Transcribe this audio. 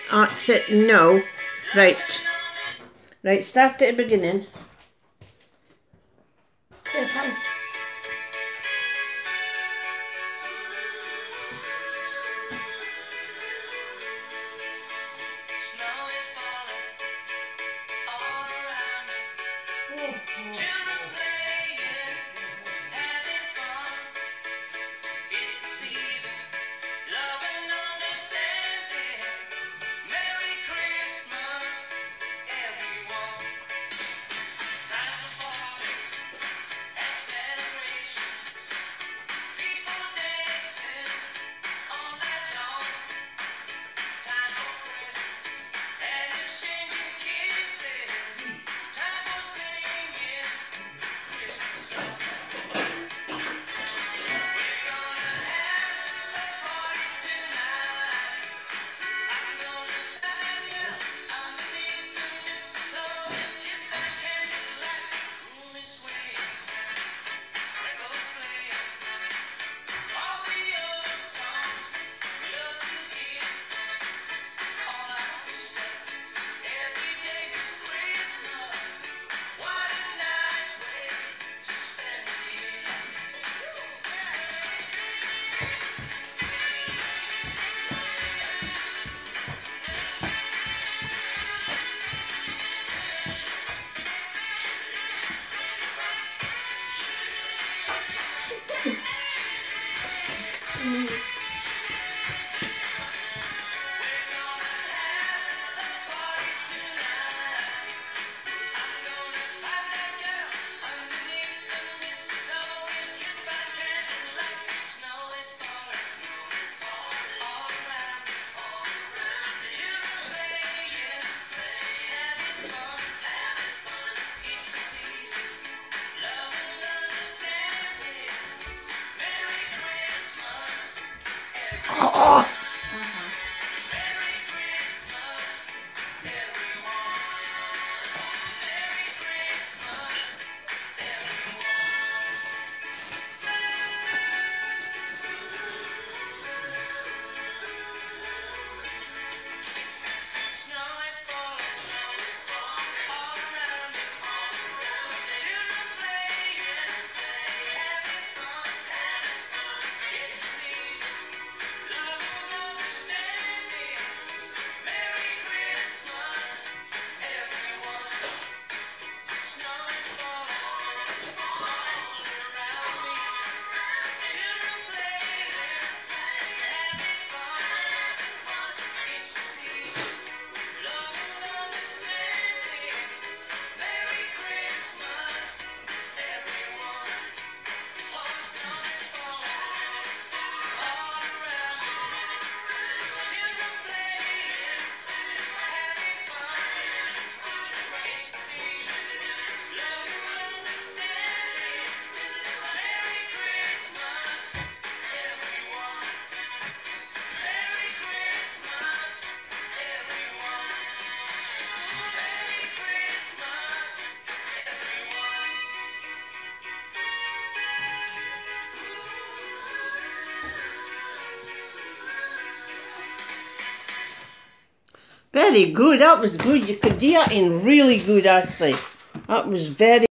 That's it, no. Right. Right, start at the beginning. Yeah, fine. Snow is falling all around me. Children playing, having fun. It's the season, love and understanding. Merry Christmas, everyone. Time for parties and celebrations. People dancing all night long. Time for presents and exchanging kisses. Time for singing Christmas songs. We're gonna have a party tonight. I'm gonna find you underneath the mistletoe and kiss by candlelight. Room is swaying, records playing, all the old songs we love to hear. All I wish that every day is Christmas. What a nice way to spend the year. We're gonna have a party tonight. I'm gonna find that girl underneath the mistletoe and kiss by candlelight. Snow is falling all around me. Children playing, having fun. It's the season, love and understanding. Merry Christmas, everyone. Merry Christmas, everyone. Merry Christmas, everyone. Snow is falling all around me. Children playing, having fun. It's the season, love and understanding. Merry Christmas, everyone. Snow is falling all around me. Children playing, having fun. It's the season, love and understanding. Merry Christmas, everyone. Oh, snow is falling all around me. Children playing, having fun. It's the season, love and understanding. Merry Christmas, everyone. Merry Christmas, everyone. Merry Christmas, everyone. Very good, that was good. You could do that in really good, actually. That was very